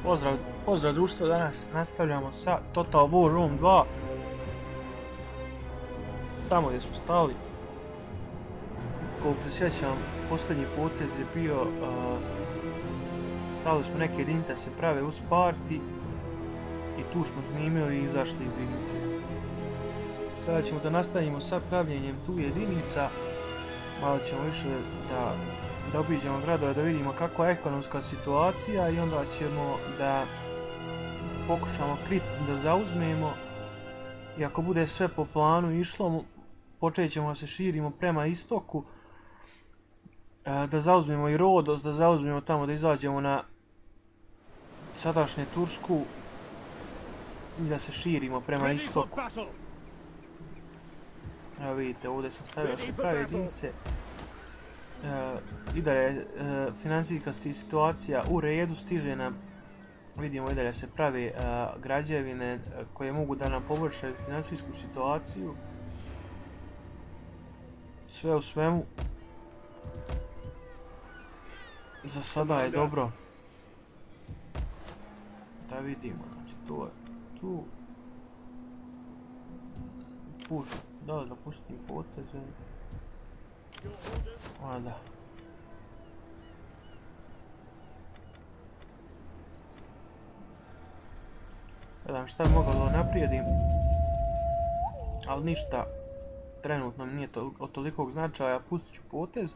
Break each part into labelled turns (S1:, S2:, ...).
S1: Pozdrav društva, danas nastavljamo sa Total War Rome 2. Tamo gdje smo stali. Koliko se sjećam, posljednji potez je bio... Stavili smo neke jedinice da se prave uz party. I tu smo snimili i izašli iz igrice. Sada ćemo da nastavimo sa pravljenjem tu jedinica. Malo ćemo više da obiđemo gradove, da vidimo kakva je ekonomska situacija i onda ćemo da pokušamo Krit da zauzmemo i ako bude sve po planu išlo, počet ćemo da se širimo prema istoku, da zauzmemo i Rodos, da zauzmemo tamo, da izađemo na sadašnje Tursku i da se širimo prema istoku. Evo vidite, ovdje sam stavio se prave jedinice. I dalje je finansijska situacija u redu, stiže nam, vidimo i dalje se prave građevine koje mogu da nam poboljšaju finansijsku situaciju. Sve u svemu, za sada je dobro. Da vidimo, znači to je tu. Puš, da pustim poteze. Da. Gledam šta bi mogao da naprijedim, ali ništa trenutno nije od tolikog značaja, pustit ću potez.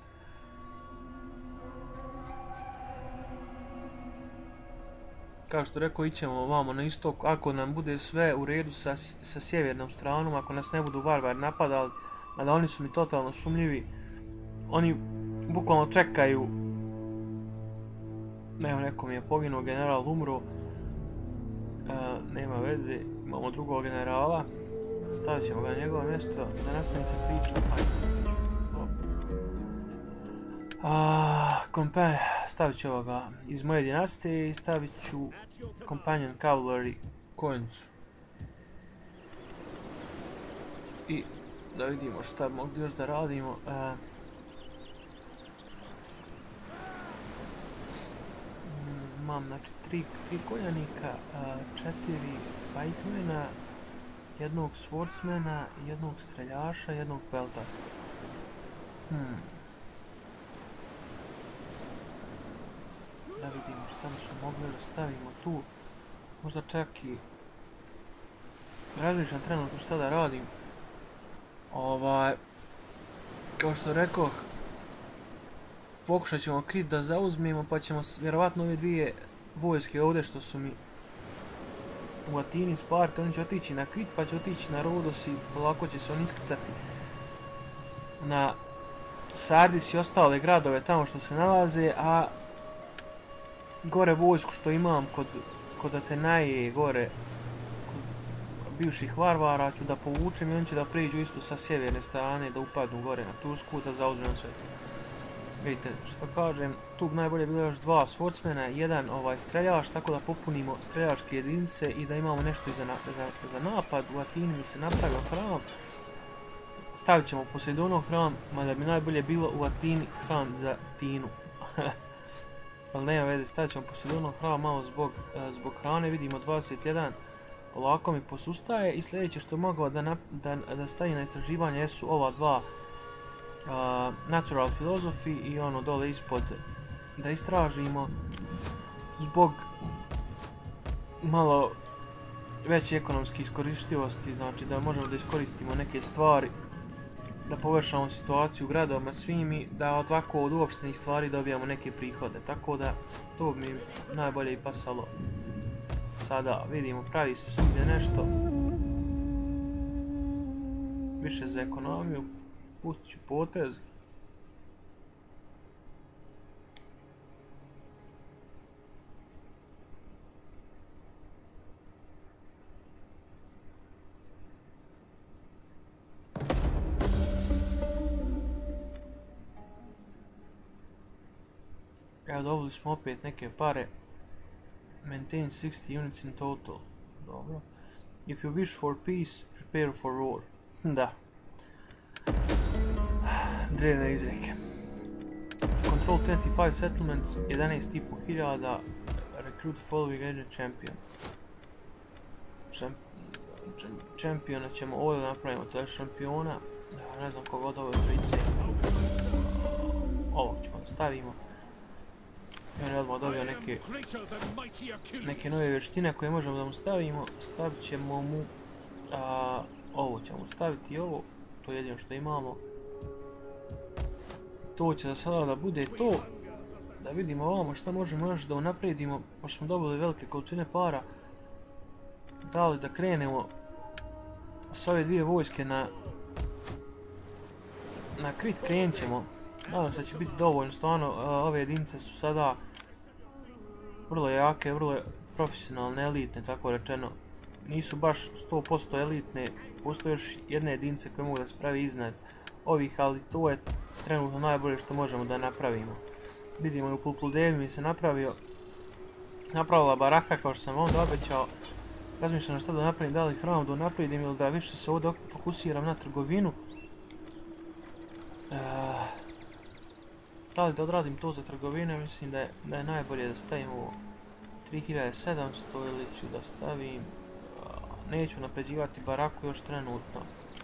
S1: Kao što rekao, ićemo ovamo na istok, ako nam bude sve u redu sa sjevernom stranom, ako nas ne budu varvari napadali, mada oni su mi totalno sumnjivi. Oni bukvalno čekaju. Evo, neko mi je poginuo, general umro. Nema veze, imamo drugog generala. Stavit ćemo ga na njegovo mjesto da nastavim se pričam. Stavit ću ovoga iz moje dinastije i stavit ću Companion Cavalry konjicu. I da vidimo šta bi mogli još da radimo. Imam znači 3 konjanika, 4 pikemen'a, jednog swordsmana, jednog streljaša, jednog peltasta. Da vidimo šta smo mogli da stavimo tu. Možda čak i razmišljam trenutno šta da radim. Kao što rekoh, pokušat ćemo Krit da zauzmemo, pa ćemo vjerovatno ove dvije vojske ovdje što su mi u Atini, Sparta, oni će otići na Krit, pa će otići na Rodos i polako će se oni iskrcati na Sardis i ostale gradove tamo što se nalaze, a gore vojsku što imam kod Atenaje, gore kod bivših varvara ću da povučem i oni će da prijeđu isto sa sjeverne strane, da upadnu gore na Tursku, da zauzmem sve to. Vidite, što kažem, tu bi najbolje bilo još 2 swordsmana, jedan streljač, tako da popunimo streljačke jedinice i da imamo nešto za napad. U Atini mi se napravio hram. Stavit ćemo Poseidonov hram, mada bi najbolje bilo u Atini hram za Tinu. Ali nema veze, stavit ćemo Poseidonov hram malo zbog hrane, vidimo 21. Polako mi posustaje i sljedeće što mogao da stavim na istraživanje jesu ova dva Natural Philosophy i ono dole ispod da istražimo zbog malo veće ekonomske iskoristivosti, znači da možemo da iskoristimo neke stvari, da poboljšamo situaciju u gradovima svim i da ovako od uopštenih stvari dobijamo neke prihode, tako da to bi mi najbolje i pasalo. Sada vidimo, pravi se svugdje nešto više za ekonomiju. Pustit ću potez. Evo, dobili smo opet neke pare. Maintain 60 units in total. Dobro. If you wish for peace, prepare for war. Da. Drevne izreke. Control 25 settlements, 11.500, recruit the following agent champion. Čempiona ćemo ovdje napravimo, to je šampiona. Ne znam koga od ove trice. Ovog ćemo da stavimo. I on je odmah dobio neke nove vještine koje možemo da mu stavimo. Stavit ćemo mu... ovo ćemo staviti i ovo. To je jedino što imamo. To će za sada da bude to. Da vidimo ovamo šta možemo još da unaprijedimo. Pošto smo dobili velike količine para. Da li da krenemo s ove dvije vojske na Krit, krenut ćemo. Nadam se da će biti dovoljno, stvarno ove jedinice su sada vrlo jake, vrlo profesionalne, elitne, tako rečeno. Nisu baš 100% elitne, postoje još jedne jedinice koje mogu da se pravi iznad ovih, ali to je trenutno najbolje što možemo da napravimo. Vidimo i u Pulpludevi mi se napravila baraka kao što sam onda obećao. Razmišljam šta da napravim, da li hram da napravim ili da više se ovdje fokusiram na trgovinu. Da li da odradim to za trgovinu, mislim da je najbolje da stavim ovo 3700 ili ću da stavim... Neću napređivati baraku još trenutno.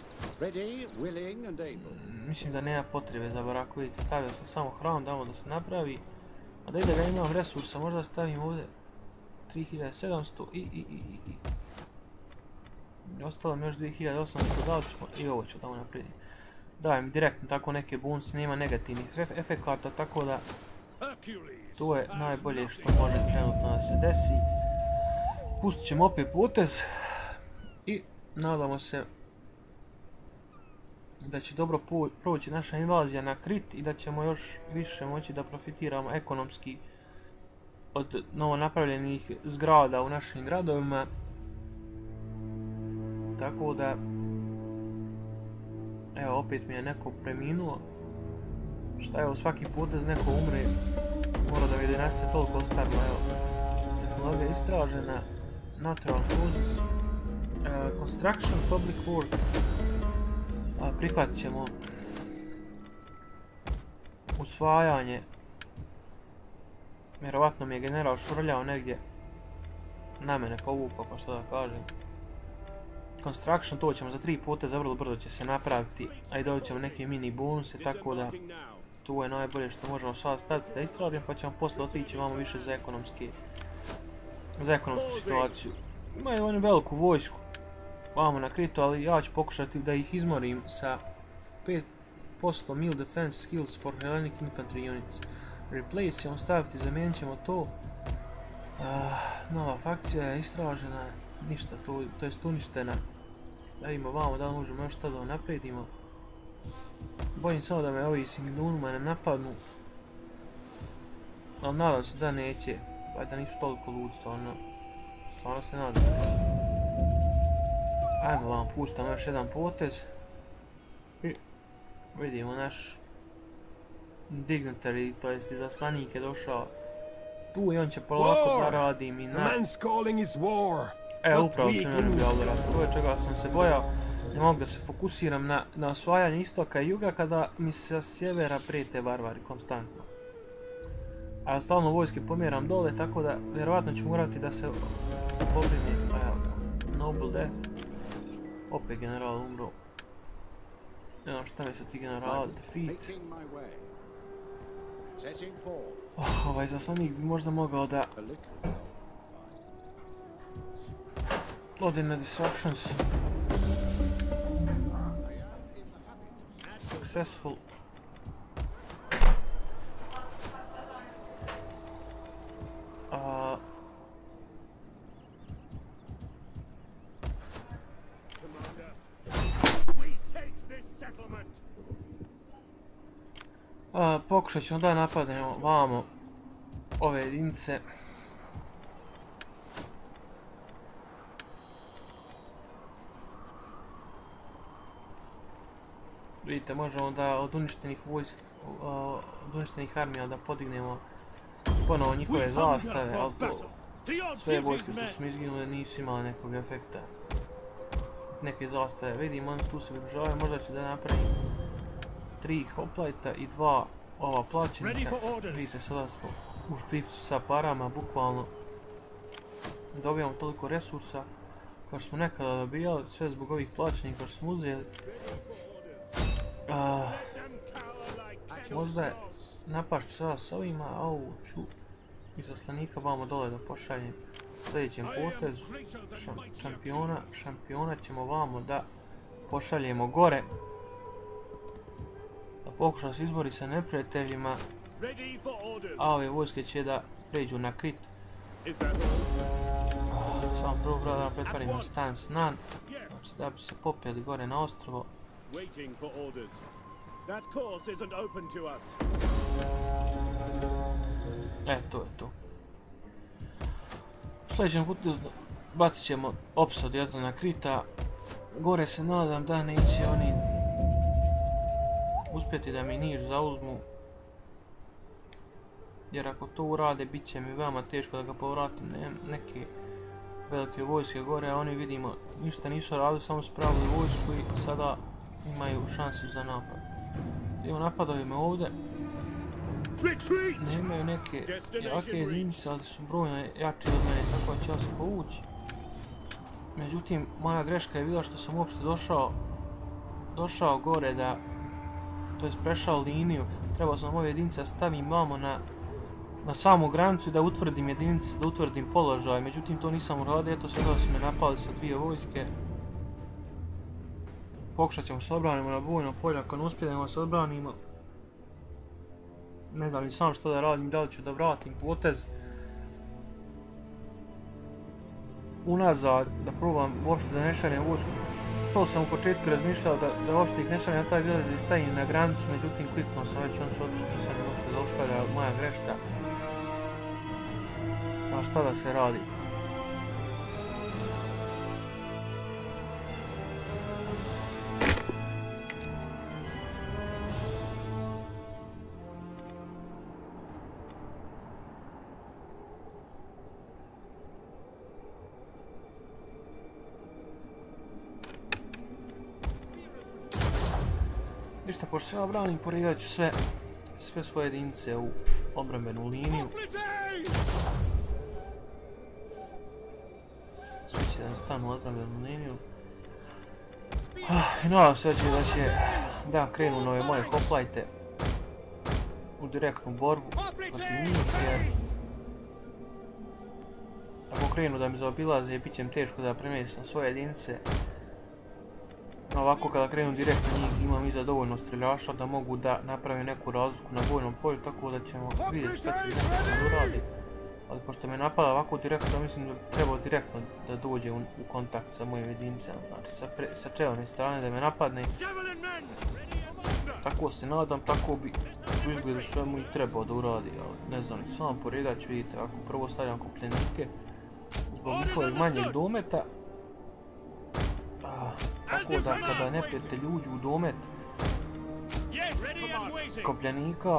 S1: Mislim da nema potrebe za baraku, vidite, stavio sam samo hram damo da se napravi. A da ga imam resursa, možda stavim ovdje 3700 i ostalo mi još 2800, da li ćemo i ovo ću da napredim. Dajem direktno tako neke bonuse, nema negativnih efekata, tako da to je najbolje što može trenutno da se desi. Pustit ćemo opet potez i nadamo se da će dobro proći naša invazija na Krit i da ćemo još više moći da profitiramo ekonomski od novo napravljenih zgrada u našim gradovima. Tako da, evo, opet mi je neko preminuo. Šta je, svaki potez neko umre. Mora da vidi nastaje toliko starno, evo. Tehnologija istražena. Natural causes. Construction, public works. Prihvatit ćemo usvajanje. Vjerovatno mi je general švrljao negdje na mene povukao, pa što da kažem. Construction, to ćemo za 3 poteza, vrlo brzo će se napraviti, a i dobit ćemo neke mini bonuse, tako da to je najbolje što možemo sada staviti da istražim, pa ćemo posle otići vamo više za ekonomsku situaciju. Imaju oni veliku vojsku vamo na Kritu, ali ja ću pokušati da ih izmorim sa 5% meal defense skills for Hellenic infantry units. Replace ćemo staviti, zamijenit ćemo to. Nova fakcija je istražena, ništa, to je uništena. Da vidimo vamo da li možemo još tada naprijedimo. Bojim samo da me ovi Singdunuma ne napadnu. Ali nadam se da neće, pa da nisu toliko ludi, stvarno se nadam. Ajmo vam, puštamo još jedan potez. I vidimo naš dignitary, to jest izaslanik je došao tu i on će polako da radi mi na... Upravo sam ne ljubio Alderat, to je čega sam se bojao. Ne mogu da se fokusiram na osvajanje istoka i juga kada mi se sa sjevera prijete varvari konstantno. A stalno vojske pomjeram dole, tako da vjerovatno ću morati da se pobrinim. Evo ga, noble death. Opet general umro. Ne znam šta mi se ti general, defeat. Ovaj zaslanik bi možda mogao da ode na disruptions. Successful. Pokušat ćemo da napadnemo vamo ove jedinice. Vidite, možemo da od uništenih armija da podignemo ponovo njihove zastave, ali to sve vojske što smo izginuli nisu imali nekog efekta. Neke zastave, vidimo, oni tu se približavaju, možda ću da napravim 3 hoplajta i 2 ova plaćenika. Vidite, sada smo u škripcu sa parama, bukvalno dobijamo toliko resursa kao što smo nekada dobijali, sve zbog ovih plaćenih kao što smo uzeli. Možda je napašću sada s ovima, a ovu ću izaslanika vamo dole da pošaljem sljedećem potezu. Šampiona ćemo vamo da pošaljemo gore. Da pokuša se izbori sa neprijateljima, a ove vojske će da pređu na Krit. Samo prvo da pretvarimo na stan snan, znači da bi se popeli gore na ostrovo. To je to. U sljedećem putu bacit ćemo opsad jedno na Krita. Gore se nadam da neće oni uspjeti da mi Niš zauzmu. Jer ako to urade, bit će mi veoma teško da ga povratim. Neke velike vojske gore, a oni vidimo ništa nisu radili, samo spravili vojsku i sada imaju šansu za napad. Evo, napadaju me ovdje. Nemaju neke jake jedinice, ali su brojno jači od mene, tako da će ja se povući. Međutim, moja greška je bila što sam uopšte došao gore da, to jest prešao liniju. Trebao sam ove jedinice da stavim vamo na samu granicu i da utvrdim jedinice, da utvrdim položaj. Međutim, to nisam uradio, eto sada su me napali sa dvije vojske. Pokušat ćemo se odbranimo na bojno polje, ako ne uspijemo se odbranimo. Ne znam ni sam što da radim, da li ću da vratim potez unazad, da probam uopšte da ne šaljem vojsku. To sam u početku razmišljao da uopšte ih ne šaljem na taj gledaj i stavim na granicu, međutim kliknuo sam već, oni su otišli, nisam uopšte zaustavljao, moja greška. A šta da se radi? Ništa, pošto se ja branim, porivat ću sve svoje jedinice u obrambenu liniju. Svi će da stanu u obrambenu liniju. I nadam se da će da krenu na ove moje hoplajte u direktnu borbu protiv njih, jer ako krenu da mi zaobilaze, bit će im teško da premjestim svoje jedinice. Ovako kada krenu direktno njih, imam iza dovoljno streljaša da mogu da napravim neku razliku na bojnom polju, tako da ćemo vidjeti šta će direktno uradi. Ali pošto me napada ovako direktno, mislim da bi trebao direktno da dođe u kontakt sa mojim jedinicama, znači sa čelne strane da me napadne. Tako se nadam, tako bi u izgledu svemu i trebao da uradi, ali ne znam, samo poredat ću, vidite, ako prvo stavljam kopljenike zbog njihovih manjeg dometa. Tako da kada neprijatelji uđu u domet kopljenika,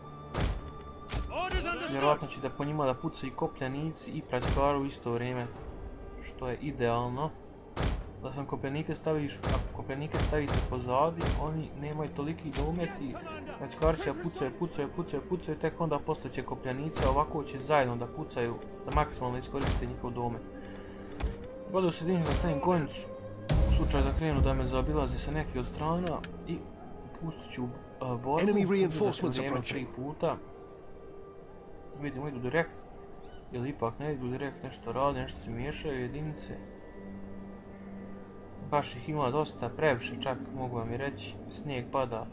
S1: vjerojatno će da po njima da pucaju i kopljenici i praćkaru u isto vrijeme, što je idealno. Da sam kopljenike stavite pozadi, oni nemaju toliki domet i praćkari će pucaju, tek onda postojeće kopljenice, ovako će zajedno da pucaju, da maksimalno iskoriste njihov domet. Godu se dinim da stavim konjicu u slučaju da krenu da me zaobilaze sa neke od strana i pustit ću borbu, uzeti vrijeme 3 puta. Vidimo, idu direkt, ili ipak ne idu direkt, nešto rade, nešto se miješaju jedinice. Baš ih ima dosta, previše čak, mogu vam i reći, snijeg pada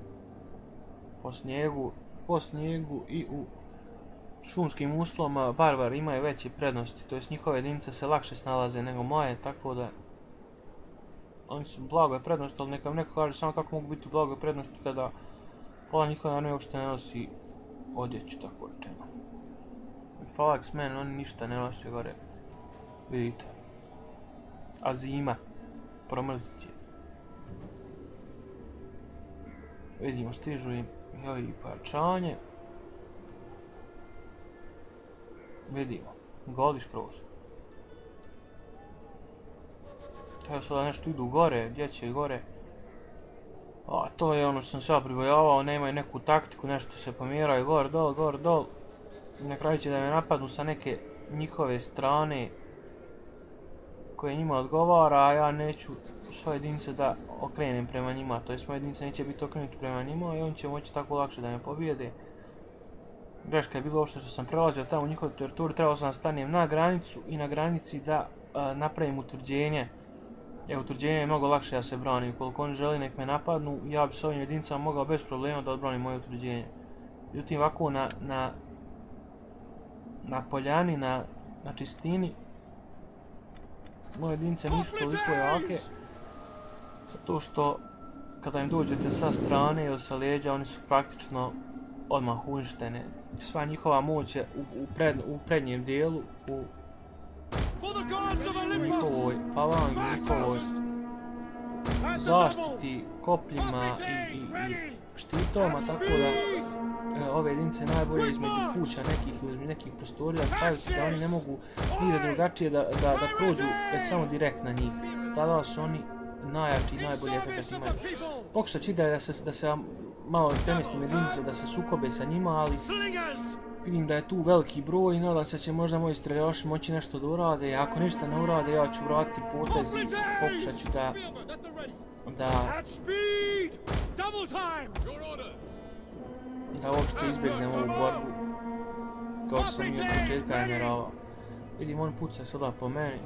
S1: po snijegu i u šumskim uslovima barvari imaju veće prednosti, to jest njihove jedinice se lakše snalaze nego moje, tako da oni su blagoj prednosti, ali neka neko kaže samo kako mogu biti u blagoj prednosti kada pola njihova armija uopšte ne nosi odjeću, tako rečeno. Falax men, oni ništa ne nosi gore, vidite. A zima, promrzit će. Vidimo, stižu im i ovi pojačanje. Vidimo, goli skroz. Evo sada nešto idu gore, gdje će gore. A to je ono što sam se ja pribojavao, nemaju neku taktiku, nešto se pomjeraju gore dol. Na kraju će da me napadnu sa neke njihove strane. koje njima odgovara, a ja neću svoje jedinice da okrenem prema njima, to jest moje jedinice neće biti okrenuti prema njima i on će moći tako lakše da me pobijede. Greška je bilo uopšte što sam prelazio tamo u njihovu teritoriju, trebao sam da stanem na granicu i na granici da napravim utvrđenje. Utvrđenje je mnogo lakše da se brani, ukoliko oni želi nek me napadnu, ja bi s ovim jedinicama mogao bez problema da odbranim moje utvrđenje. Međutim, ovako na poljani, na čistini, moje jedinice nisu toliko jake, zato što kada im dođete sa strane ili sa leđa, oni su praktično odmah uništene. Sva njihova moć je u prednjem dijelu, u njihovoj falangi, njihovoj zaštiti, kopljima i štitovama, tako da ove jedinice najbolje između kuća nekih prostorija staviti da oni ne mogu nigde drugačije da prođu već samo direkt na njih. Tada su oni najjači i najbolji efekt imaju. Pokušat ću da se malo premjestim jedinice, da se sukobe sa njima, ali vidim da je tu veliki broj i nadam se da će možda moji streljaši moći nešto da urade. Ako ništa ne urade, ja ću vratiti potez i pokušat ću da uopšte izbjegnem ovu borbu kao što sam i od početka namjeravao. Vidim, on puca sada po meni.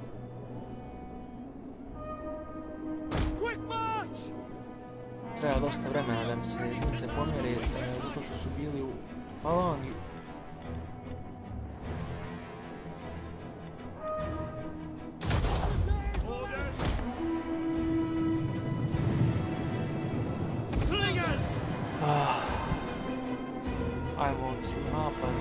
S1: Treba dosta vremena da mi se jedinice pomjere, zato što su bili u falangi. Ajmo u napad.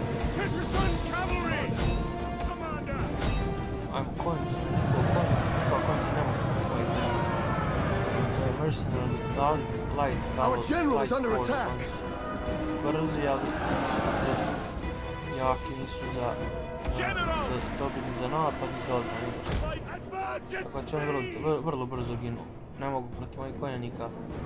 S1: Ajmo konjicu, nikako konjicu ne mogu koji nema. To je mercenary, light force, oni su brzi, ali nisu jaki, nisu za dobili za napad i za odbranu. Tako će oni vrlo brzo ginu, ne mogu protiv mojih konjanika.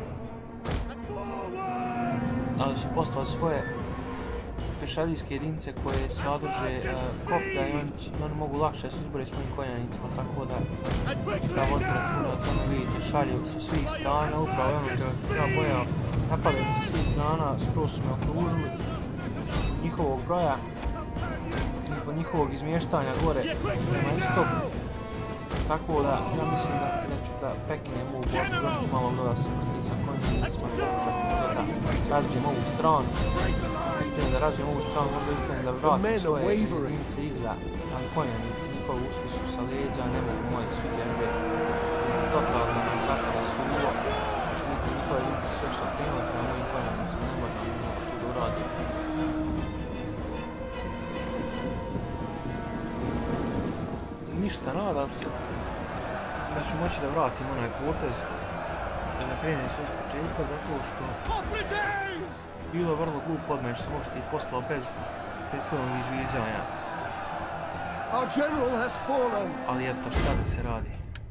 S1: Ali su poslali svoje pešadijske jedinice koje sadrže koplja i oni mogu lakše se izboriti s mojim konjanicima, tako da vodite računa o tome, vidite, šalju sa svih strana, upravo ono čega sam se ja bojao, napadaju sa svih strana, skroz su me okružili, njihovog broja, njihovog izmještanja gore prema istoku, tako da ja mislim da ću da prekinem ovu borbu, još ću malo da se protiv sa konjanicima, pokušat ću da razbijem ovu stranu. Da razvijem ovu stranu, možda ispane da vratim svoje jedinice iza, ali konjanici njihovi ušli su sa leđa, ne mogu moji svi bježe, vidite totalno masakra suvo, vidite njihove jedinice su još okrenule prema mojim konjanicima, ne mogu tu da uradim. Ništa, nadam se da ću moći da vratim onaj potez, da krenem sve iz početka, zato što bilo je vrlo glup od mene što sam uopšte i poslao bez prethodnog izviđanja. Ali eto, šta da se radi?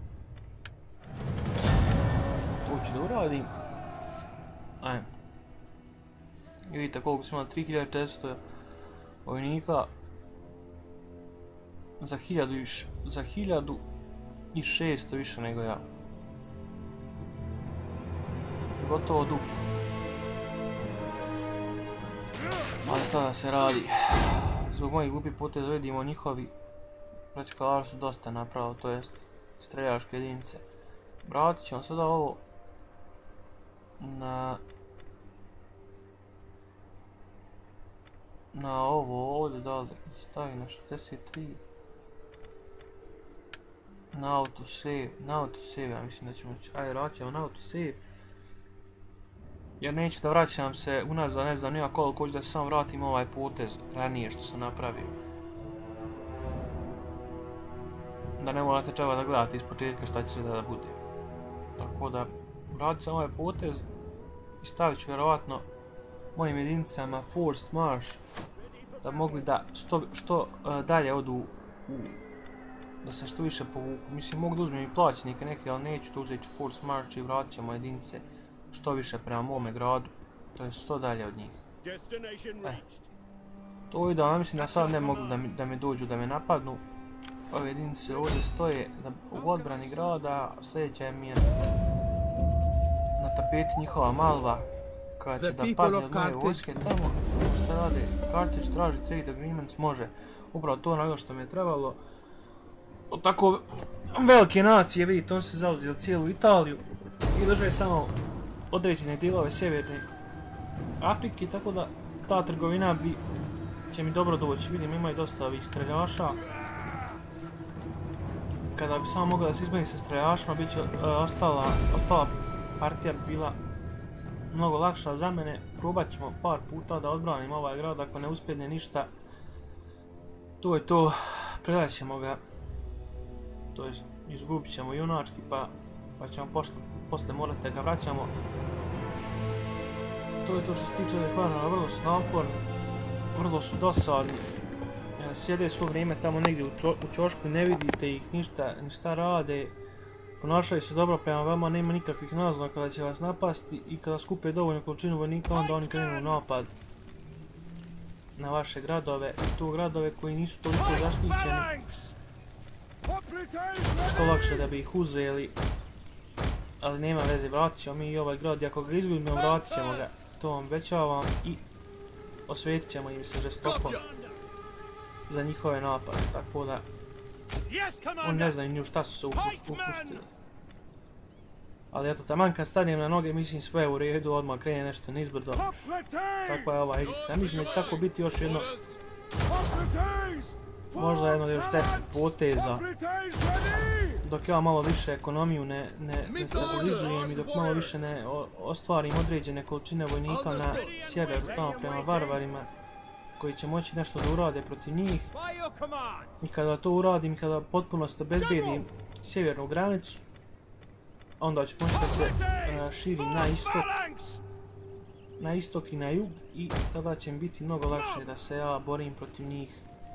S1: To ću da uradim. Ajmo. I vidite koliko smo imali 3400 vojnika. Za 1600 više nego ja. Gotovo duplo. Ali šta da se radi? Zbog mojih glupih poteza vidimo njihovi prečkalari su dosta napravili, to jest streljaške jedinice. Vratit ćemo sada ovo na ovo ovdje, da li stavim na 63. Na autosave, ja mislim da ćemo ići. Ajde, vratit ćemo na autosave. Jer neću da vraćam se unazad, ne znam nija koliko ću da sam vratim ovaj potez ranije što sam napravio. Da ne morate čeva da gledate iz početka šta će sve da bude. Tako da vratit ću ovaj potez i stavit ću vjerovatno mojim jedinicama forced march da mogli da što dalje odu da se što više povuku. Mislim, mogu da uzmem i plaćnike neke, ali neću da uzeti forced march i vratit ćemo jedinice što više prema mome gradu, to je što dalje od njih. To je da, mislim da sad ne mogu da mi dođu da me napadnu, ove jedinice ovdje stoje u odbrani grada, sljedeća mi je na tapeti njihova Malva koja će da padne od moje vojske tamo. Šta rade? Carthage traži trade agreements, može. Upravo to onoga što mi je trebalo. Od tako velike nacije, vidite, on se zauzeo cijelu Italiju i drže tamo određene dijelove sjeverne Afrike, tako da ta trgovina će mi dobro doći. Vidim, imaju dosta ovih streljaša. Kada bi samo mogla da se izmeni sa streljašima, bit će ostala partija bi bila mnogo lakša za mene. Probat ćemo par puta da odbranim ovaj grad, ako ne uspjedne ništa, to je to, predat ćemo ga, to jest izgubit ćemo junački, pa ćemo posle morati da ga vraćamo. To je to što se tiče ovih varana, vrlo su naporni, vrlo su dosadni. Sjede svo vrijeme tamo negdje u ćošku, ne vidite ih ništa rade. Ponašaju se dobro prema vama, nema nikakvih naznaka kada će vas napasti i kada skupe dovoljnu količinu vojnika, onda oni krenu napad na vaše gradove, i to gradove koji nisu toliko zaštićeni, što lakše da bi ih uzeli, ali nema veze, vratit ćemo mi i ovaj grad, i ako ga izgubimo, vratit ćemo ga, to vam obećavam, i osvetit ćemo im se žestoko za njihove napade, tako da oni ne znaju ni u šta su se upustili. Ali eto, taman kad stanem na noge, mislim sve u redu, odmah krene nešto nizbrdo. Tako je ova igrica. Ja mislim da će tako biti još jedno, možda jedno još 10 poteza. Dok ja malo više ekonomiju ne stabilizujem i dok malo više ne ostvarim određene količine vojnika na sjeveru, tamo prema varvarima, koji će moći nešto da urade protiv njih. I kada to uradim, kada potpuno obezbedim sjevernu granicu, onda ću moći da se širim na istok i na jug, i tada će mi biti mnogo lakše da se ja borim protiv njih.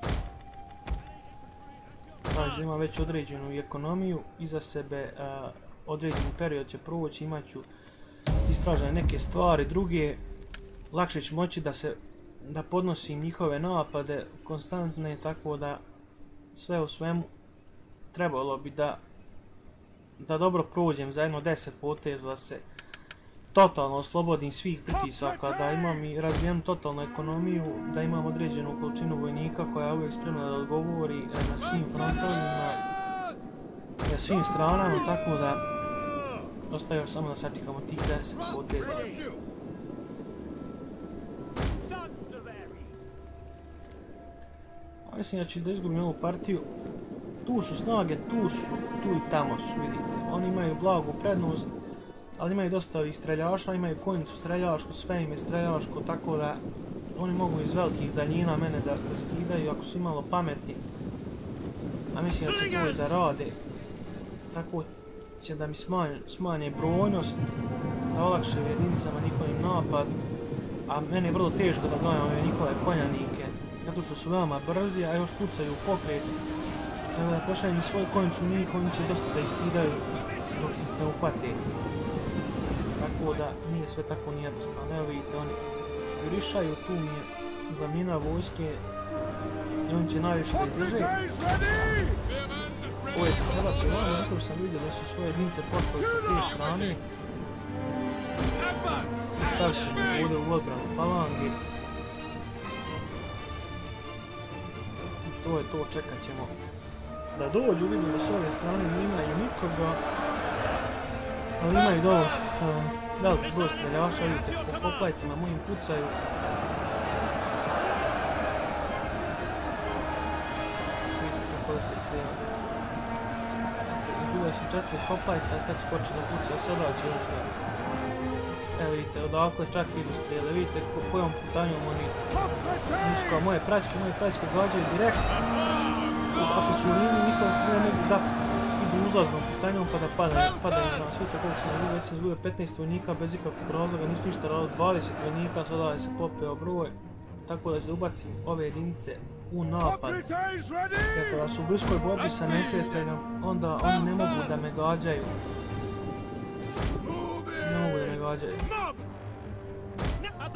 S1: Znači, imam već određenu ekonomiju iza sebe, određeni period će proći, imat ću istražene neke stvari, druge, lakše ću moći da podnosim njihove napade konstantne, tako da sve u svemu trebalo bi da dobro prođem za jedno 10 poteza, da se totalno oslobodim svih pritisaka, da imam i razvijenu totalnu ekonomiju, da imam određenu količinu vojnika koja je uvijek spremna da odgovori na svim frontovima, na svim stranama, tako da ostaje još samo da sačekamo tih 10 poteza. Mislim da ću da izgubim ovu partiju. Tu su snage, tu i tamo su, vidite. Oni imaju blagu prednost, ali imaju dosta ovih streljaša, imaju konjicu streljašku, sve im je streljaško, tako da oni mogu iz velikih daljina mene da skidaju ako su imalo pametni. A mislim da će to i da rade. Tako će da mi smanje brojnost, da olakše jedinicama njihovim napad, a meni je vrlo teško da gledam ove njihove konjanike, zato što su veoma brzi, a još pucaju u pokret. Tako da pošaljem svoju konjicu njih, oni će dosta da iskidaju dok ih ne upate. Tako da nije sve tako nijednostavno. Evo vidite, oni jurišaju, tu mi je glavnina vojske i oni će najviše da izdrže. Ovo je se prebacio vamo, zato što sam vidio da su svoje jedinice postali sa te strane. Stavit ćemo ovdje u odbranu falange. To je to, čekat ćemo da dođu, vidim da s ove strane nemaju nikoga, ali imaju dovoljno veliki broj streljaša, vidite, po hoplajtima mojim pucaju. Vidite kako lete strelja. Izgubili su 4 hoplajta, tek su počeli da pucaju, sada će još da... Evo vidite, odakle čak idu strele, vidite kojom putanjom oni nisu kao moje praćke gađaju direktno. Ako su u liniji, njihova strela mogu da idu uzlaznom putanjom pa da padaju na svita koliko sam vidio, već sam izgubio 15 vojnika bez ikakvog razloga, nisu ništa radili, 20 vojnika, sada je se popeo broj, tako da ću ubacim ove jedinice u napad. Jer kada su u bliskoj borbi sa neprijateljom, onda oni ne mogu da me gađaju.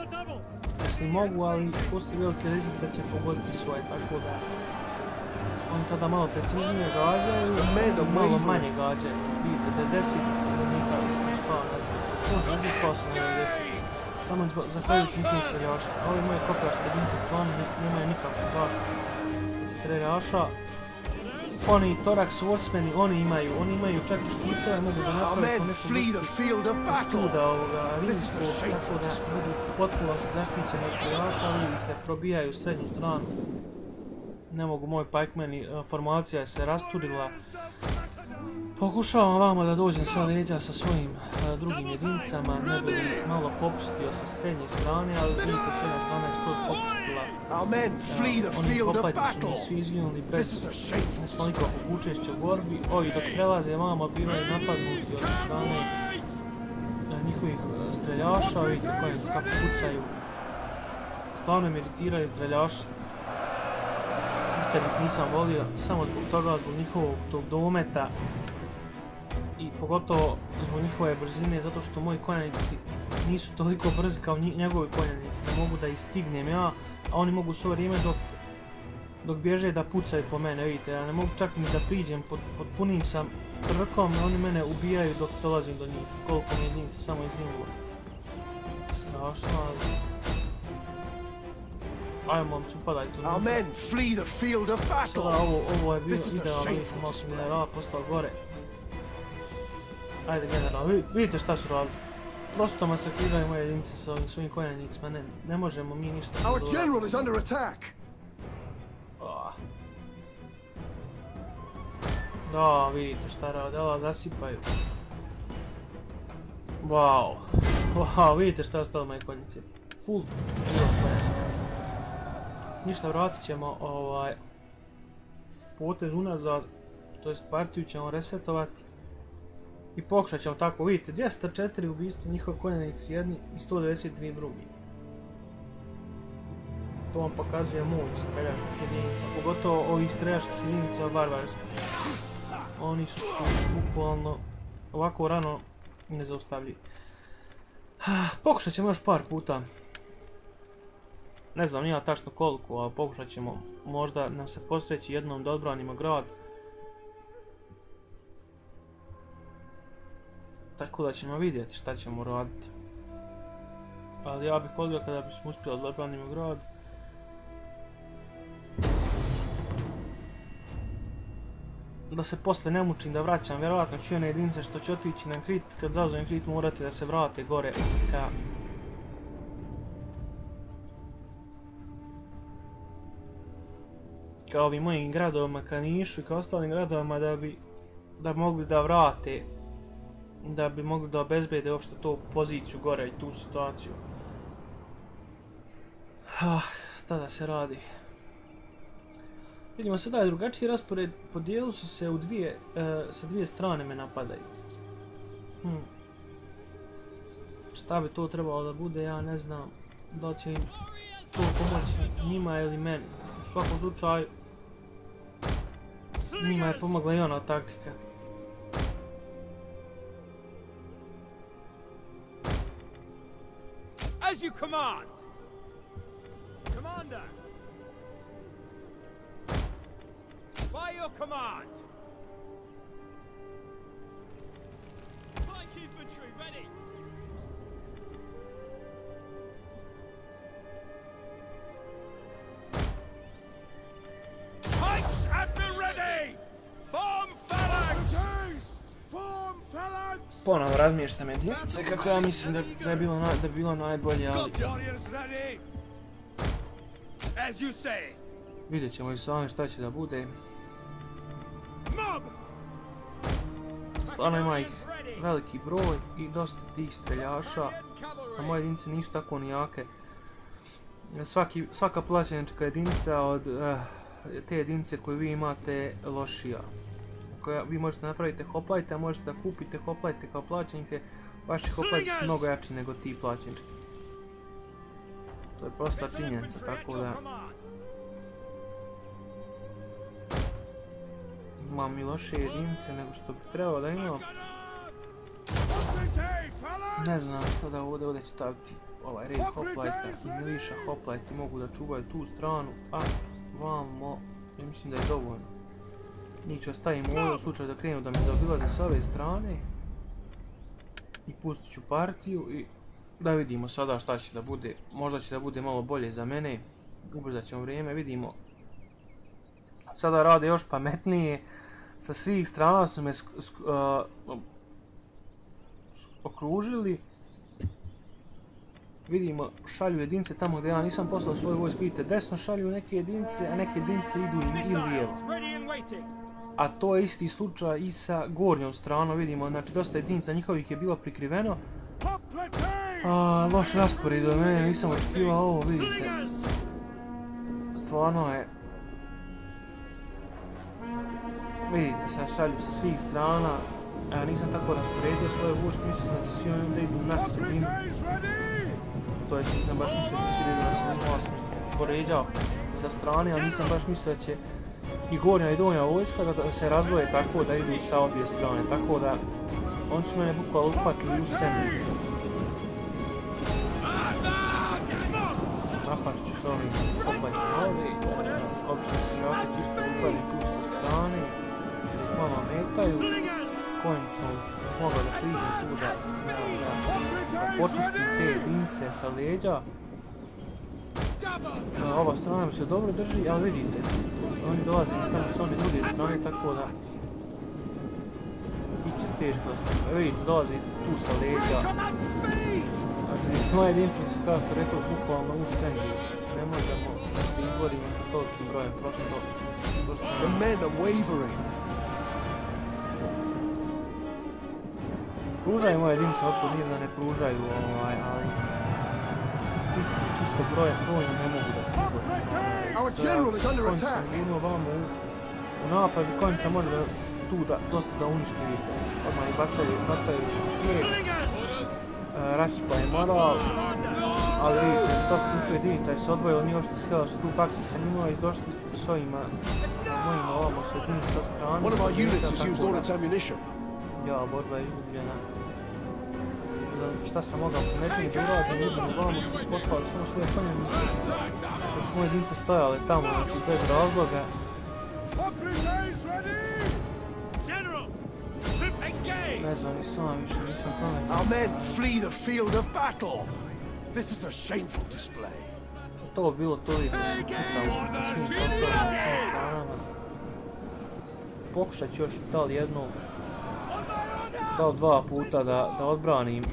S1: Mislim mogu, ali postoji veliki rizik da će pogoditi svoje, tako da Oni tada malo preciznije gađaju, malo manje gađaju. Vidite, 90 vojnika sam spao na to. Spao sam na 90. Samo zahvaljujući njihovim streljaša. Ove moje koplarske jedinice stvarno nemaju nikakvu zaštitu od streljaša. Oni Thorax Horsemani, oni imaju čak i štitove, mogu da napravi po neku vrstu studa ovoga rimskog, tako da budu potpunosti zaštićeni od streljaša, vidite, probijaju srednju stranu. Ne mogu moji pikemen, formacija se rasturila. Pokušavam vama da dođem sa leđa sa svojim drugim jedinicama, ne bi malo popustio sa srednje strane, ali vidite, srednja strana je skroz popustila. Oni kopajti su mi svi izginuli bez nikakvog učešća u borbi. Ovi dok prelaze vama bivaju napadnuti od strane njihovih streljaša, vidite kojenici kako pucaju. Stvarno me iritiraju streljaši. Nikad ih nisam volio, samo zbog toga, zbog njihovog tog dometa. I pogotovo zbog njihove brzine, zato što moji konjanici nisu toliko brzi kao njegovi konjanici, da mogu da ih stignem ja, a oni mogu svo vrijeme dok bježe da pucaju po mene, vidite, ja ne mogu čak ni da priđem, pod punim sam trkom, oni mene ubijaju dok dolazim do njih, koliko mi jedinice samo izginulo. Strašno, ali... Ajmo, momci, upadaj tu. Sada ovo je bio idealno, vidite, malo sam generala poslao gore. Ajde general, vidite šta su radili. Prosto masakriraju moje jedinice sa ovim svojim konjanicima, ne možemo mi ništa da doradimo. Da, vidite šta rade, ova zasipaju. Wow, vidite šta je ostalo moje konjice. Full konjanika. Ništa, vratit ćemo potez unazad, to jest partiju ćemo resetovati. I pokušat ćemo tako, vidite, 204 ubistva njihovi konjanici jedni i 193 drugi. To vam pokazuje moć streljačkih jedinica, pogotovo ovih streljačkih jedinica varvarskih. Oni su bukvalno ovako rano nezaustavljivi. Pokušat ćemo još par puta. Ne znam, nija tačno koliko, ali pokušat ćemo. Možda nam se posreći jednom da odbranimo grad. Tako da ćemo vidjeti šta ćemo raditi. Ali ja bih volio kada bismo uspjeli da odbranimo grad. Da se posle ne mučim da vraćam, vjerovatno ću one jedinice što će otići na krit, kad zazovem krit morate da se vrate gore ka ovim mojim gradovima, ka Nišu i ka ostalim gradovima da bi mogli da vrate, da bi mogli da obezbede uopšte tu poziciju gore i tu situaciju. Šta da se radi? Vidimo se da je drugačiji raspored, podijelili su se u sa dvije strane me napadaju. Šta bi to trebalo da bude, ja ne znam. Da li će im to pomoći njima ili meni. U svakom slučaju, njima je pomogla i ona taktika.
S2: As you command! Commander! By your command! Pike infantry ready! Pikes at the ready! Form phalanx! Form phalanx!
S1: Ponovo razmještam jedinice kako ja mislim da bi bilo najbolje, ali...
S2: As you say!
S1: Vidjet ćemo i sami šta će da bude. Stvarno ima ih veliki broj i dosta tih streljaša, a moje jedinice nisu tako nijake. Svaka plaćenička jedinica od te jedinice koju vi imate lošija. Vi možete napraviti hoplajte, a možete da kupite hoplajte kao plaćenike. Vaši hoplajte su mnogo jači nego ti plaćenički. To je prosta činjenica, tako da... Imam i loše jedinice nego što bih trebao da imam. Ne znam što da ovdje ću staviti ovaj red hoplajta i miliša hoplajti mogu da čuvaju tu stranu, a vamo, ja mislim da je dovoljno. Njih ću ostaviti ovdje u slučaju da krenu da me zaobilaze s ove strane. I pustit ću partiju i da vidimo sada šta će da bude. Možda će da bude malo bolje za mene. Ubrzat ćemo vrijeme, vidimo. Sada rade još pametnije. Sa svih strana su me okružili. Vidimo, šalju jedinice tamo gdje ja nisam poslao svoju vojsku. Vidite, desno šalju neke jedinice, a neke jedinice idu i lijevo. A to je isti slučaj i sa gornjom stranom, vidimo, znači dosta jedinica njihovih je bilo prikriveno. Loš raspored od mene, nisam očekivao ovo, vidite. Stvarno je... Vidite, sad šalju sa svih strana, a ja nisam tako rasporedio svoju vojsku, mislim da će svi oni da idu na sredinu. To jest, nisam baš mislio da će svi da idu na sredinu, ja sam poređao sa strane, ali nisam baš mislio da će i gornja i donja vojska da se razvoje tako da idu sa obje strane, tako da oni su mene bukvalno uhvatili u sandviču. Napašću s ovim opajnim ovdje, obično se šljake čisto uhvali tu sa strane, da ih malo metaju, konjicom mogla da priđem tu da počistim te jedinice sa leđa. Ova strana mi se dobro drži, ali vidite, oni dolaze na tamo s one druge strane, tako da iće teško da se... Vidite, dolaze tu sa leđa. Znači, moje jedinice su, kao što rekao, bukvalno u sandvič. Ne možemo da se izborimo sa tolikim brojem, prosto...
S2: The men are wavering.
S1: Pružaju moje jedinice otpor, nije da ne pružaju, ali... Čisto brojem ne mogu da se izborim. Konjica sam gurnuo vamo u napad i konjica može da tu dosta da uništi, vidite. Odmah i bacaju tijek. Rasipa je moral, ali vidite, dosta njihove jedinica je se odvojilo, nije ošto skljela su tu bakće sa njima i došli s ovima mojima ovamo su jedini sa strane. Ja, borba je izgubljena. Šta sam mogao pametnije da uradim, jednom ovamo su poslali samo svoje konjenice. Dok su moje jedinice stojale tamo, znači bez razloga. Ne znam, ni sam više nisam pametnije.
S2: Our men flee the field of battle. This is a shameful display.
S1: To bi bilo to vidjeti, kucamo na svim poslovima, na svim stranama. Pokušat ću još da li jednom, da li dva puta da odbranim.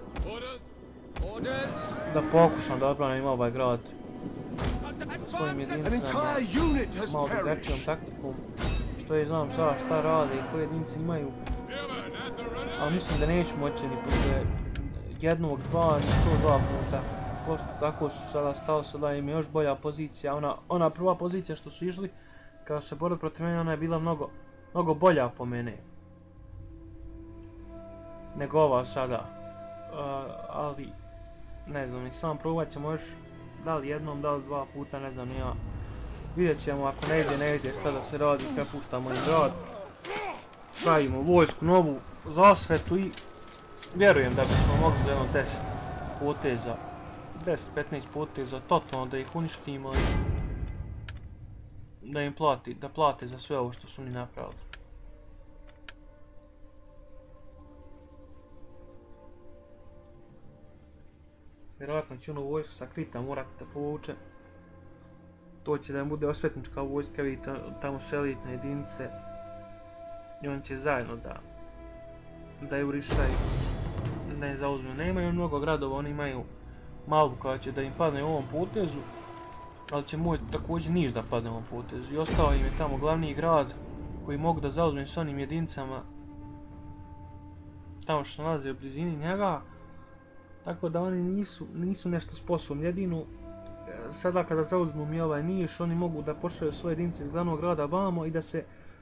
S1: Da pokušam da odbranim ovaj grad sa svojim jedinicama, malo drugačijom taktikom, što je znam sada šta rade i koje jedinice imaju. Ali mislim da neću moći ni posle jednog, dva, ni 102 puta. Pošto tako su sada stalo se da im je još bolja pozicija. Ona prva pozicija što su išli, kada se borili protiv mene, ona je bila mnogo bolja po mene nego ova sada. Ali ne znam, sam probat ćemo još da li jednom, da li dva puta, ne znam ja. Vidjet ćemo, ako ne ide šta da se radi, prepuštamo im grad. Pravimo vojsku novu zasvetu i vjerujem da bismo mogli za jedno 10 poteza, 10-15 poteza, totalno da ih uništimo i da im plate za sve ovo što su oni napravili. Vjerojatno će ono vojsko sa Krita morati da povuče. To će da im bude osvetnička vojska, vidite, tamo su elitne jedinice. I oni će zajedno da jurišaju, da je zauzmu. Nemaju mnogo gradova, oni imaju Malbu koja će da im padne u ovom potezu, ali će također Niš da padne u ovom potezu. I ostao im je tamo glavni grad koji mogu da zauzme s onim jedinicama tamo što se nalaze u blizini njega. Tako da oni nisu nešto sposobni. Jedino sada kada zauzmu mi ovaj Niš, oni mogu da pošalju svoje jedinice iz glavnog grada vamo i da se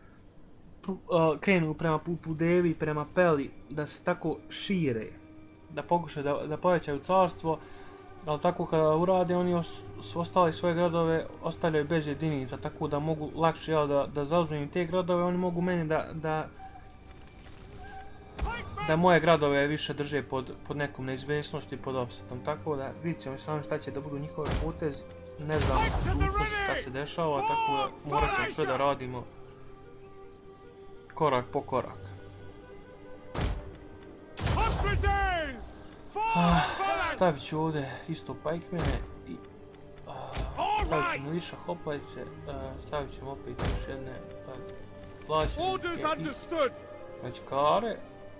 S1: krenu prema putu Devi, prema Peli, da se tako šire, da pokušaju da povećaju carstvo, ali tako kada urade, oni su ostali svoje gradove, ostavljaju bez jedinica, tako da mogu lakše da zauzmem te gradove, oni mogu meni da moje gradove više drže pod nekom neizvesnosti, pod opsetom, tako da vidit ćemo sami šta će da budu njihove potez, ne znam šta se dešava, tako da morat ćemo sve da radimo korak po korak. Stavit ću ovdje isto pajkmene i stavit ćemo više hoplajce, stavit ćemo opet još jedne plaćenike i plaćkare.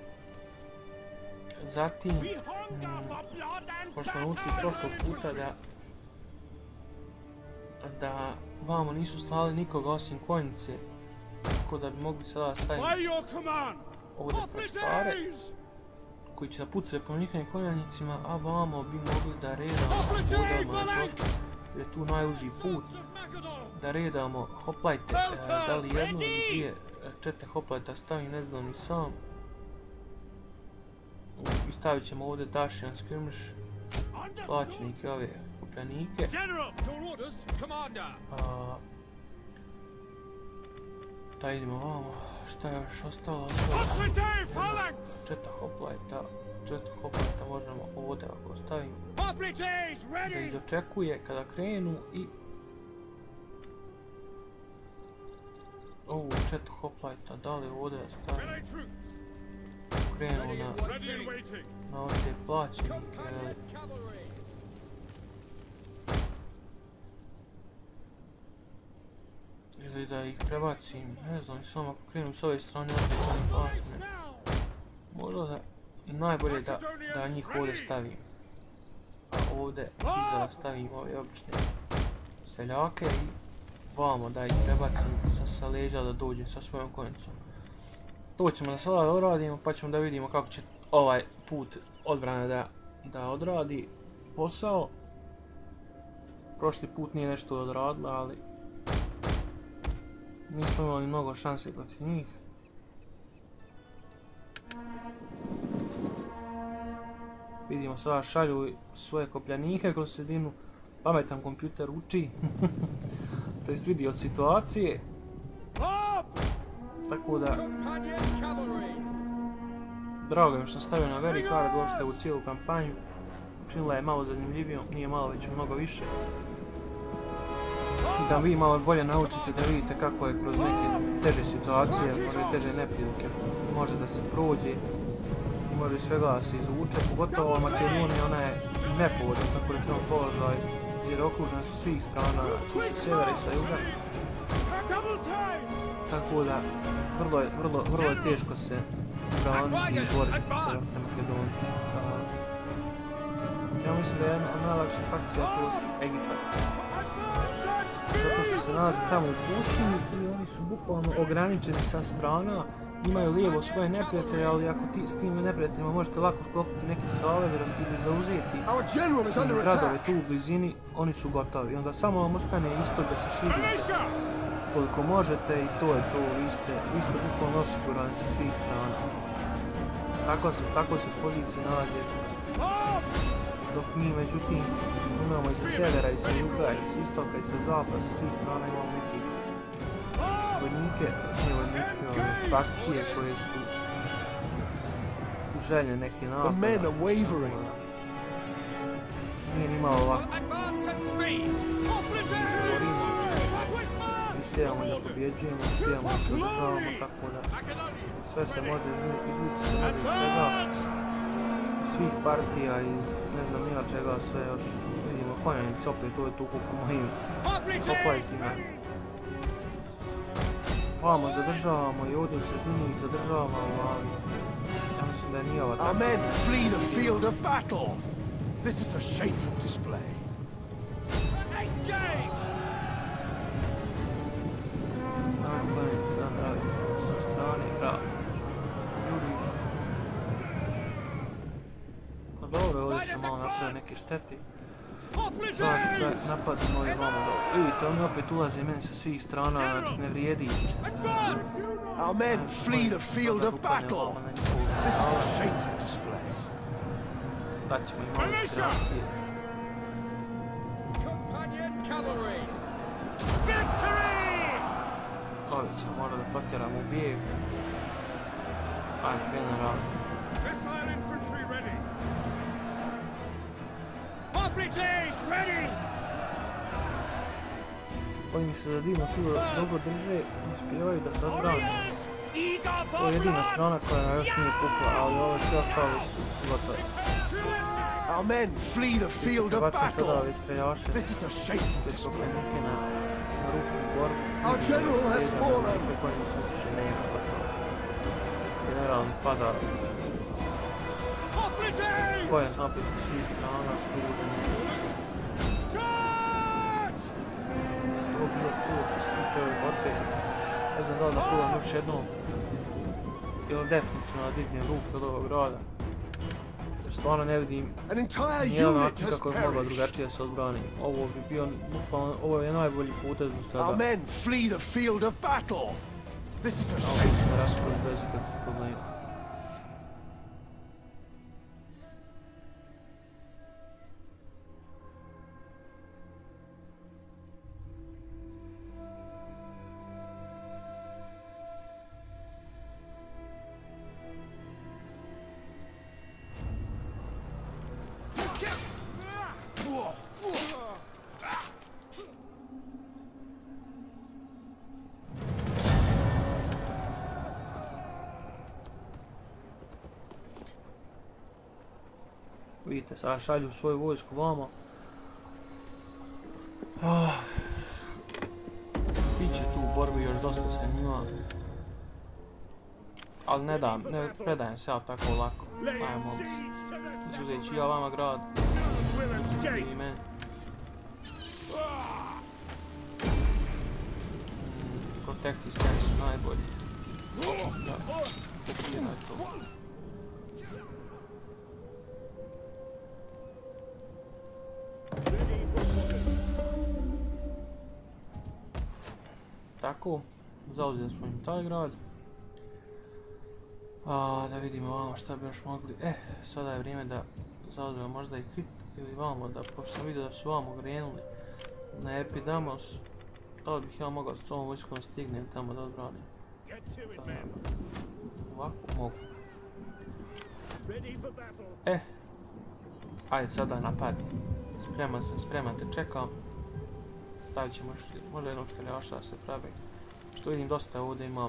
S1: Zatim, pošto smo naučili prošlog puta da vamo nisu slali nikoga osim konjice, tako da bi mogli sada staviti ovdje plaćkare koji će da pucaju po njihovim konjanicima, a vamo bi mogli da redamo vodama na čošku, jer je tu najuži put, da redamo hoplajte, da li jednu ili dvije, 4 hoplajta stavim, ne znam ni sam. I stavit ćemo ovdje Dacian skirmish, plaćenike, ove kopljanike. Da idemo vamo, šta je još ostalo? 4 hoplajta možemo ovdje ako ostavimo. Da ih dočekuje kada krenu i ovu 4 hoplajta, da li ovdje stavimo? Krenu na ovdje plaćenike. Ili da ih prebacim, ne znam, samo ako krenu s ove strane ovdje plaćene. Možda da najbolje da njih ovdje stavim. A ovdje iza stavim ove obične seljake i vamo da ih prebacim sa leđa da dođem sa svojom konjicom. To ćemo da sada odradimo pa ćemo da vidimo kako će ovaj put odbrane da odradi posao. Prošli put nije nešto odradila, ali nismo imali mnogo šanse protiv njih. Vidimo sada šalju svoje kopljanike kroz sredinu, pametan kompjuter uči, to jest vidi od situacije. Tako da, drago mi što sam stavio na very hard uopšte u cijelu kampanju. Učinila je malo zanimljivijom, nije malo već mnogo više. Da vi malo bolje naučite da vidite kako je kroz neke teže situacije, možda teže neprilike, može da se prođe i može svega da se izvuče. Pogotovo Makedonija, ona je nepovoljna, tako rečeno položaj, jer je okružena sa svih strana, sa sjevera i sa juga. Tako da, vrlo je teško se braniti i boriti protiv Makedonci. Ja mislim da je jedna od najlakših fakcija to su Egipat. Zato što se nalazi tamo u pustinji i oni su bukvalno ograničeni sa strana, imaju lijevo svoje neprijatelje, ali ako s tim neprijateljima možete lako sklopiti neki savez ili zauzeti gradove tu u blizini, oni su gotovi. I onda samo vam ostane isto da se širite koliko možete i to je to, vi ste bukvalno osigurani sa svih strana. Tako se pozicije nalazi. Dok mi međutim imamo i sa sjevera i sa juga i sa istoka i sa zapada, sa svih strana imamo neke vojnike, fakcije koje su želje neki napada. Nije ni malo ovako. Mi sijamo da pobjeđujemo, sijamo da se održavamo, tako da sve se može izvući se može svega. Svih partija iz ne znam nija čega sve još vidimo konjanice opet to je tu koliko mojim hoplajcima. Vamo zadržavamo i ovdje u sredini ih zadržavamo, ali ja mislim da je nije ova tako.
S2: Our men flee the field of battle. This is a shameful display. Engage!
S1: Konjanica radi sa strane grada. Dobro, ovdje ćemo malo napraviti neke šteti. Znači da napadimo i vamo dobro. Vidite, oni opet ulaze meni sa svih strana, znači ne vrijedi.
S2: Our men flee the field of battle. This is a shameful display.
S1: Daćemo im malo interakcije. Ovi ćemo morati da potjeramo u bijeg. Ajde, general. Oni mi se za divno čudo dobro drže i uspijevaju da se odbrane. To je jedina strana koja još nije pukla, ali ove sve ostale su gotovi.
S2: Our men flee the field of
S1: Bacam sada
S2: battle.
S1: ove streljaše
S2: This is a shameful
S1: koji su
S2: display.
S1: okrenike na ručnu borbu.
S2: Our general has fallen.
S1: Koji nisu više nema gotovo. General pada. Spojen sam opet sa svih strana, skruženi. To je bilo to što se tiče ove borbe. Ne znam da li da probam još jednom. Ili definitivno da dignem ruke od ovog grada. Jer stvarno ne vidim nijedan način kako je mogla drugačije se odbrani. Ovo bi bio, bukvalno, ovo je najbolji potez do sada.
S2: Our men flee the field of battle. This is a
S1: Ovo
S2: shameful
S1: smo
S2: display.
S1: raspravili bez ikakvih problema. Vidite, sada šalju svoju vojsku vamo. Biće tu u borbi još dosta sa njima. Ali ne predajem se ja tako lako. Ajmo, momci. Uzet ću ja vama grad. I meni. Protekti stani su najbolji. Da, fokusiraj to. Tako, zauzeli smo im taj grad. Da vidimo vamo šta bi još mogli. Sada je vrijeme da zauzmemo možda i Krit ili vamo, da pošto sam vidio da su vamo krenuli na Epidamos, da li bih ja mogao s ovom vojskom stignem tamo da odbranim. Ovako mogu. Ajde sada napadni. Spreman te čekam. Stavit ćemo možda jednog streljaša da se pravi. Što vidim dosta ovdje imam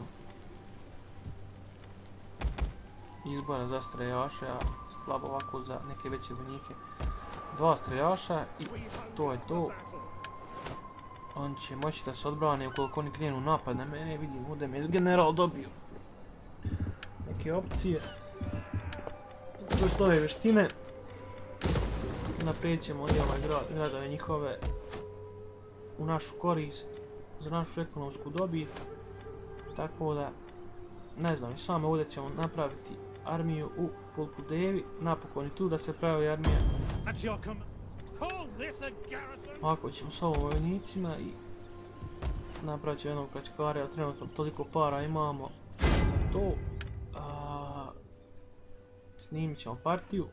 S1: izbora za streljaše, a slabo ovako za neke veće vojnike. 2 streljaša i to je to. On će moći da se odbrane ukoliko oni krenu napad na mene. Vidim ovdje mi je general dobio neke opcije. Tu su ove vještine. Naprijed ćemo i ovaj gradove njihove u našu korist, za našu ekonomsku dobit. Tako da, ne znam, samo ovdje ćemo napraviti armiju u Pulpudevi, napokon i tu da se pravi armija. Ovako ćemo s ovom vojnicima i napravit ćemo jednog kačkara, jer trenutno toliko para imamo za to. Snimit ćemo partiju.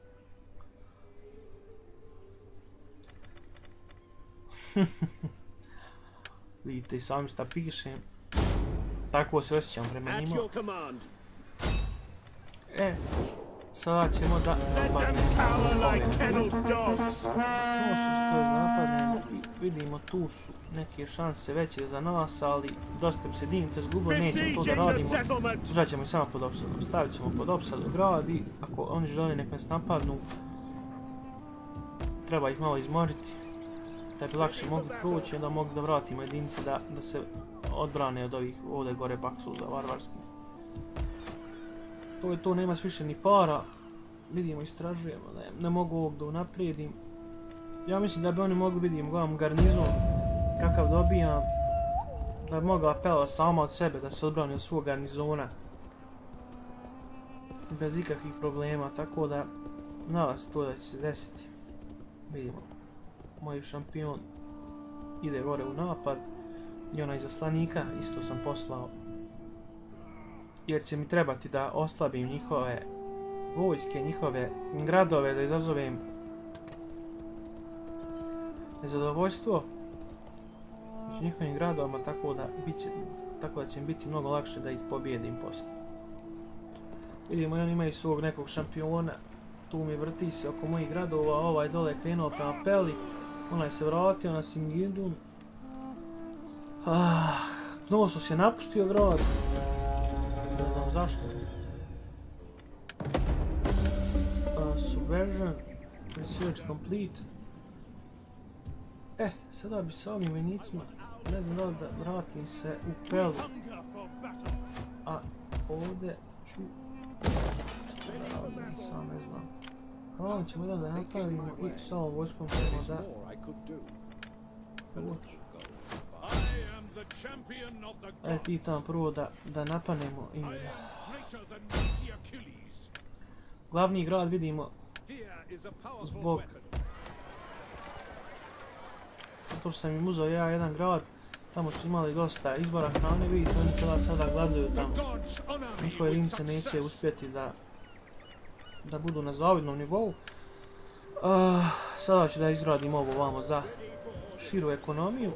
S1: Vidite i sami šta pišem. Tako se osjećam prema njima. Sada ćemo da napadnemo. I vidimo tu su neke šanse veće za nas, ali dosta bi se divnice zgubilo, nećemo to da radimo. Držat ćemo i samo pod opsadom. Stavit ćemo pod opsadu grad i ako oni žele nek nas napadnu, treba ih malo izmoriti da bi lakše mogli proći, onda mogu da vratimo jedinice da se odbrane od ovih ovdje gore baksuza varvarskih. To je to, nema više ni para. Vidimo, istražujemo, ne mogu ovog da unaprijedim. Ja mislim da bi oni mogli, vidim, gledam garnizon kakav dobijam, da bi mogla Pela sama od sebe da se odbrani od svog garnizona bez ikakvih problema, tako da nadam se to da će se desiti. Vidimo, moj šampion ide gore u napad i onaj zaslanika isto sam poslao, jer će mi trebati da oslabim njihove vojske, njihove gradove, da izazovem nezadovoljstvo među njihovim gradovima, tako da će mi biti mnogo lakše da ih pobijedim poslije. Vidimo, oni imaju svog nekog šampiona, tu mi vrti se oko mojih gradova, ovaj dole je krenuo prema Peli, onaj se vratio na Singidun. Novosos je napustio grad. zašto? Subversion, research complete. Sada bi sa ovim vojnicima, ne znam da li da vratim se u Pelu. A ovdje ću... Što da radim, sam ne znam. Hvala ćemo da napravimo i sa ovom vojskom ćemo da... Ti tamo prvo da napanemo i... Glavni grad vidimo zbog... Zato što sam im uzeo jedan grad, tamo su imali dosta izbora hrane, vidite oni kada sada gledaju tamo. Njihove jedinice neće uspjeti da budu na zavidnom nivou. Sada ću da izradim ovo vamo za širu ekonomiju.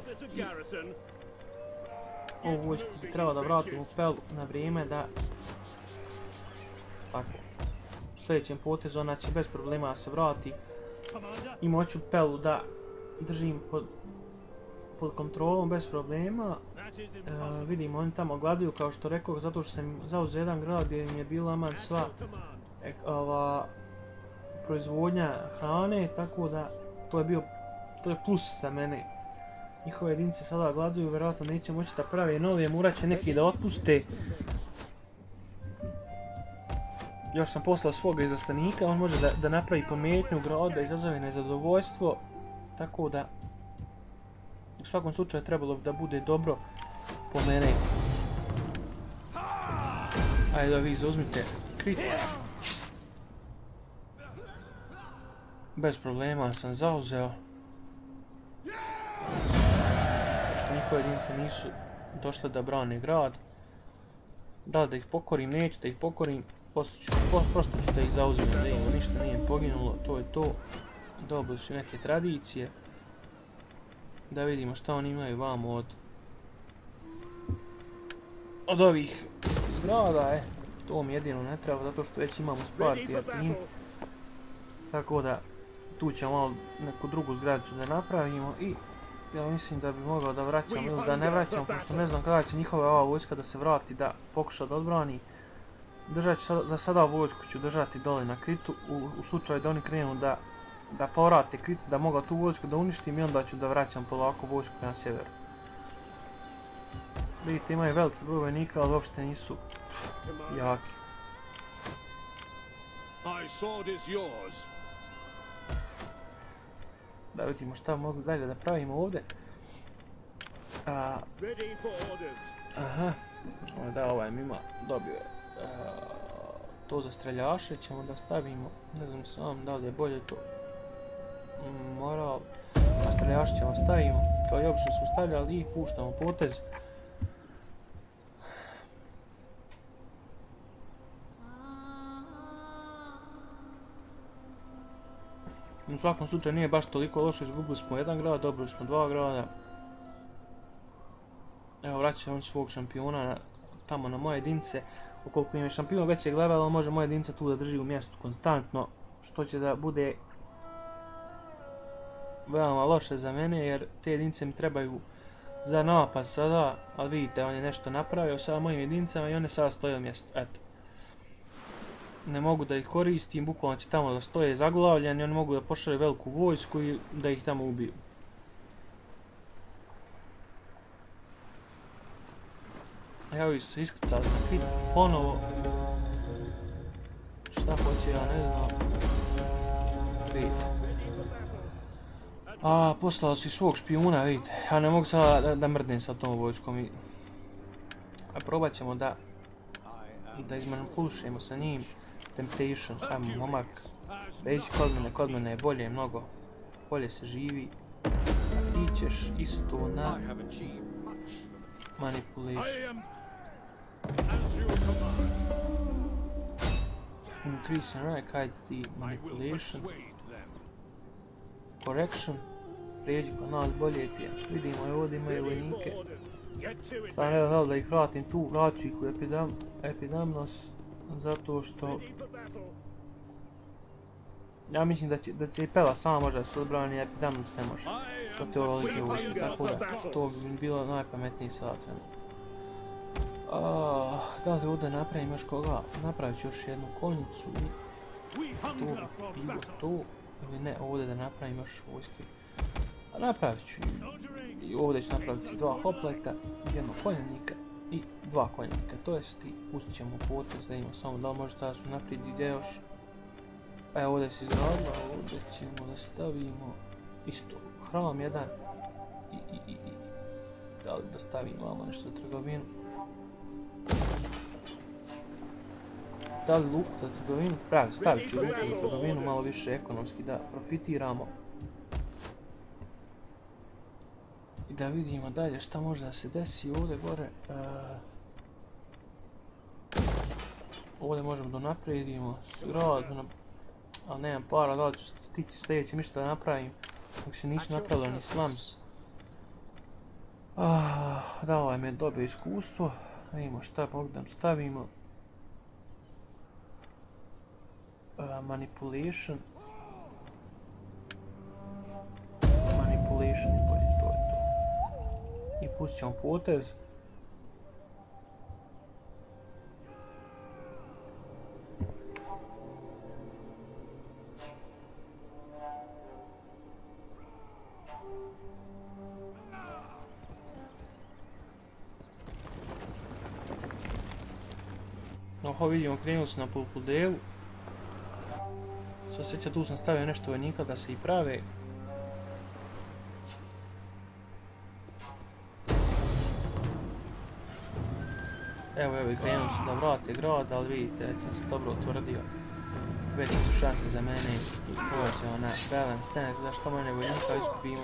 S1: Ovu vojsku bi trebalo da vratim u Pelu na vrijeme da... Tako. U sljedećem potezu ona će bez problema da se vrati. I moću Pelu da držim pod kontrolom bez problema. Vidimo oni tamo gledaju kao što rekao zato što sam zauzeo jedan grad gdje im je bila aman sva proizvodnja hrane, tako da to je plus za mene. Njihove jedinice sada gladuju, vjerojatno neće moći da prave nove, morat će neki da otpuste. Još sam poslao svoga izaslanika, on može da napravi pometnju grada, da izazove nezadovoljstvo, tako da u svakom slučaju trebalo bi da bude dobro po mene. Ajde da vi zauzmite krit. Bez problema sam zauzeo. Pošto njihove jedinice nisu došle da brane grad. Da li da ih pokorim, neću da ih pokorim. Prosto ću da ih zauzimem, da im ništa nije poginulo, to je to. Dobili su neke tradicije. Da vidimo šta oni imaju vamo od ovih zgrada, to mi jedino ne treba, zato što već imamo Sparti tim. Tako da tu ćemo malo neku drugu zgradicu da napravimo i ja mislim da bi mogao da vraćam ili da ne vraćam, pošto ne znam kada će njihova ova vojska da se vrati, da pokuša da odbrani. Držat ću za sada vojsku ću držati dole na Kritu, u slučaju da oni krenu da povrate Kritu, da mogu tu vojsku da uništim i onda ću da vraćam polako vojsku na sjeveru. Vidite, imaju veliki broj vojnika, ali uopšte nisu jaki. Da vidimo šta mogu dalje da pravimo ovdje. Aha, da ovaj mi ima dobio je to za streljaše, ćemo da stavimo, ne znam sam da li je bolje to moral, a streljaše ćemo stavimo, kao i obično smo stavljali i puštamo potez. U svakom slučaju nije baš toliko loše, izgubili smo jedan grad, dobili smo dva grada. Evo vraćaju on svog šampiona tamo na moje jedinice. Ukoliko im je šampion većeg levela, može moja jedinica tu da drži u mjestu konstantno, što će da bude veoma loše za mene, jer te jedinice mi trebaju za napad sada, ali vidite, on je nešto napravio sa mojim jedinicama i one sada stoje u mjestu, eto. Ne mogu da ih koristim, bukvalno će tamo da stoje zaglavljeni, oni mogu da pošalju veliku vojsku i da ih tamo ubiju. Evo su se iskrcali na Krit ponovo. Šta hoće, ja ne znam. Vidite. Poslali su i svog špijuna, vidite. Ja ne mogu sada da mrdnem sa tom vojskom. Probat ćemo da izmanipulišemo sa njim. Temptation, ajmo momak. Beđi kod mene je bolje, mnogo bolje se živi. Ti ćeš isto na manipulation. Increase and right, hide the manipulation. Correction. Prijeđi kod nas, bolje ti je. Vidimo je ovdje imaju vojnike. Sad ne znam da ih vratim tu, vraću ih u epidemnos. Zato što... Ja mislim da će i Pela sama možda se odbrani, epidemnos ne može. To je ovolike vojske, tako da to bi bilo najpametnije sada trenutno. Da li ovdje napravim još koga? Napravit ću još jednu konjicu i to bi bilo to. Ili ne, ovdje da napravim još vojske. A napravit ću i ovdje ću napraviti 2 hopleta, jednog konjanika i 2 konjanika. To jest i pustit ćemo potez da imamo samo da li može tada su naprijed ide još. Evo ovdje se izgradila, ovdje ćemo da stavimo isto hram jedan i da li da stavimo malo nešto za trgovinu. Da li luk za trgovinu? Pravi, stavit ću luk za trgovinu, malo više ekonomski da profitiramo. I da vidimo dalje šta može da se desi ovdje gore. Ovdje možemo da napredimo grad, ali nemam para, da li ću stići sljedeće ništa da napravim, dok se nisu napravili ni slums. Dao mi je dobro iskustvo, vidimo šta mogu da stavimo. Manipulation je bolje, to je to. I pustit ćemo potez. Oho, vidimo, krenuli su na Pulpudelu. Sva sreća, tu sam stavio nešto vojnika da se i prave. Evo, i krenuli su da vrate grad, ali vidite, već sam se dobro utvrdio. Veće su šanse za mene i povećamo na balance stance, da što manje vojnika iskupimo.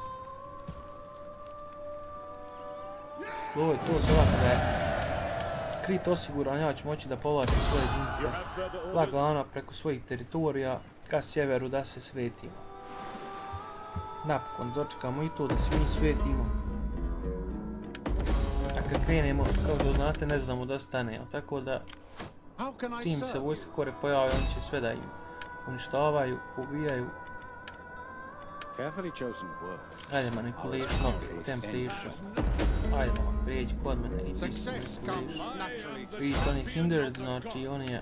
S1: Ovo je to sada kada je krit osiguran, ja ću moći da povlačim svoje jedinice lagano preko svojih teritorija ka sjeveru da se svetimo. Napokon dočekamo i to da se mi svetimo. A kad krenemo, kao da znate, ne znamo da stanemo, tako da tim se vojske kore pojave, oni će sve da im uništavaju, pobijaju. Ajde manipulation, temptation. Ajde mama, prijeđi kod mene i isto manipulation. Vidite, on je hindered, znači on je...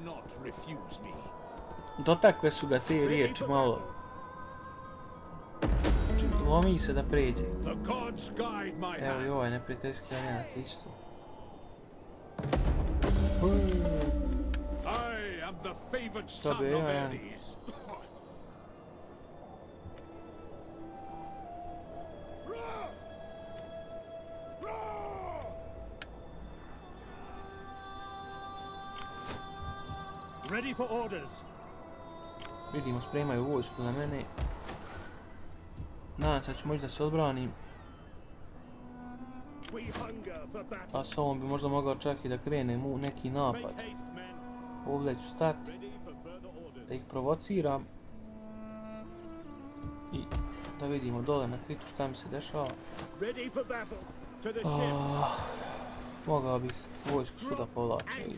S1: Dotakle su ga te riječi malo. Znači, lomi se da prijeđe. Evo i ovaj neprijateljski alijenat isto. To bi jedan...
S2: Ready for orders.
S1: Vidimo, spremaju vojsku na mene. Nadam se da ću moći da se odbranim. A s ovom bi možda mogao čak i da krenem u neki napad. Ovdje ću stati. Da ih provociram. I da vidimo dole na kritu šta mi se dešava. Mogao bih vojsku svuda povlačiti.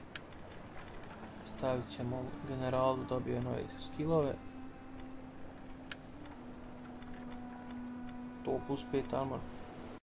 S1: Stavit ćemo generalu, dobio nove skillove. To plus 5 armor.